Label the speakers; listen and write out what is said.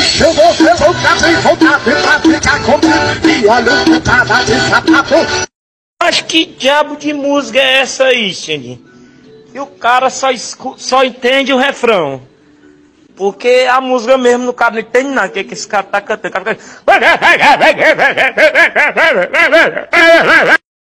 Speaker 1: Eu vou ser loucado e voltado pra ficar comigo. E olha o putada de sapato.
Speaker 2: Mas que diabo de música é essa aí, Xande? E o cara só entende o refrão. Porque a música mesmo, o cara não entende nada. O que esse cara tá cantando?